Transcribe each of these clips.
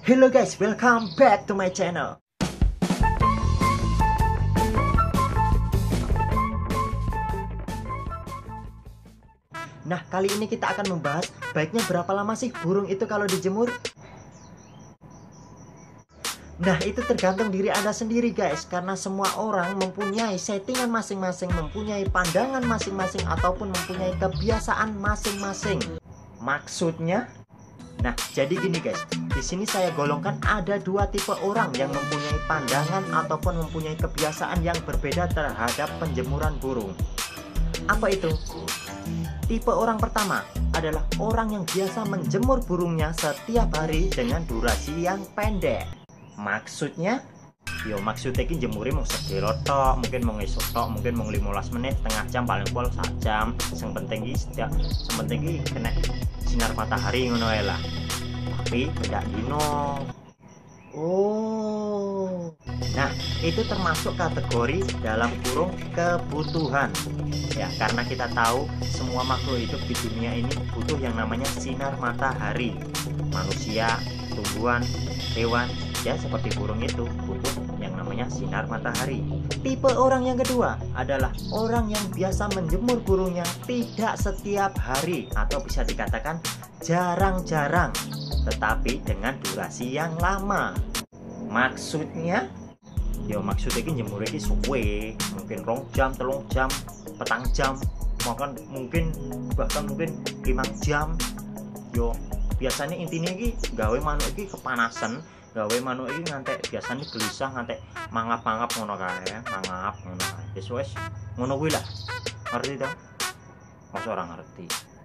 Hello guys, welcome back to my channel. Nah, kali ini kita akan membahas baiknya berapa lama sih burung itu kalau dijemur. Nah, itu tergantung diri Anda sendiri guys, karena semua orang mempunyai settingan masing-masing, mempunyai pandangan masing-masing, ataupun mempunyai kebiasaan masing-masing. Maksudnya, nah, jadi gini guys, di sini saya golongkan ada dua tipe orang yang mempunyai pandangan ataupun mempunyai kebiasaan yang berbeda terhadap penjemuran burung. Apa itu? Tipe orang pertama adalah orang yang biasa menjemur burungnya setiap hari dengan durasi yang pendek. Maksudnya, maksudnya ini jemuri mau sedelo tok, mungkin mau ngesuk tok, mungkin mau 15 menit, setengah jam, paling pol 1 jam. Yang penting ini kena sinar matahari ngono ae lah. Tapi beda dino. Oh. Nah, itu termasuk kategori dalam kurung kebutuhan. Ya, karena kita tahu semua makhluk hidup di dunia ini butuh yang namanya sinar matahari. Manusia, tumbuhan, hewan, ya seperti burung itu butuh yang namanya sinar matahari. Tipe orang yang kedua adalah orang yang biasa menjemur burungnya tidak setiap hari, atau bisa dikatakan jarang-jarang, tetapi dengan durasi yang lama. Maksudnya, maksudnya ini jemur ini suwe, mungkin 2 jam, 3 jam, 4 jam, bahkan mungkin 5 jam. Biasanya intinya ini gawe manuk ini kepanasan, gawe manuk ini ngantek biasanya gelisah, ngantek mangap-mangap ngono kae, mangap ngono kae. Wes ngono kuwi lah. Ngerti to? Masa ora ngerti.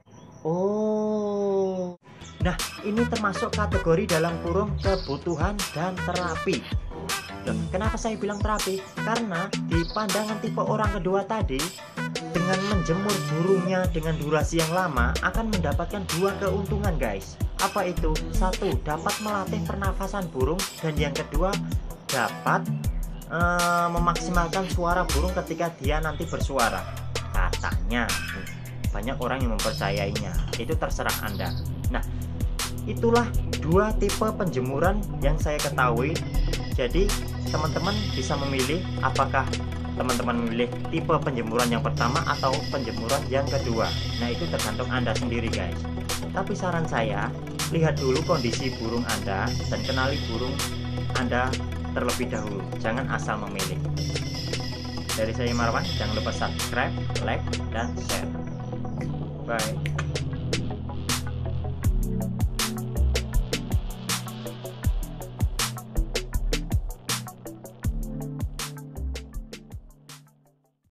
Oh. Nah, ini termasuk kategori dalam kurung kebutuhan dan terapi. Loh, kenapa saya bilang terapi? Karena di pandangan tipe orang kedua tadi, dengan menjemur burungnya dengan durasi yang lama akan mendapatkan 2 keuntungan guys. Apa itu? 1, dapat melatih pernafasan burung, dan yang kedua dapat memaksimalkan suara burung ketika dia nanti bersuara. Katanya banyak orang yang mempercayainya, itu terserah Anda. Nah, itulah 2 tipe penjemuran yang saya ketahui. Jadi teman-teman bisa memilih apakah teman-teman memilih tipe penjemuran yang pertama atau penjemuran yang kedua. Nah, itu tergantung Anda sendiri guys. Tapi saran saya, lihat dulu kondisi burung Anda dan kenali burung Anda terlebih dahulu. Jangan asal memilih. Dari saya Marwan, jangan lupa subscribe, like, dan share. Bye.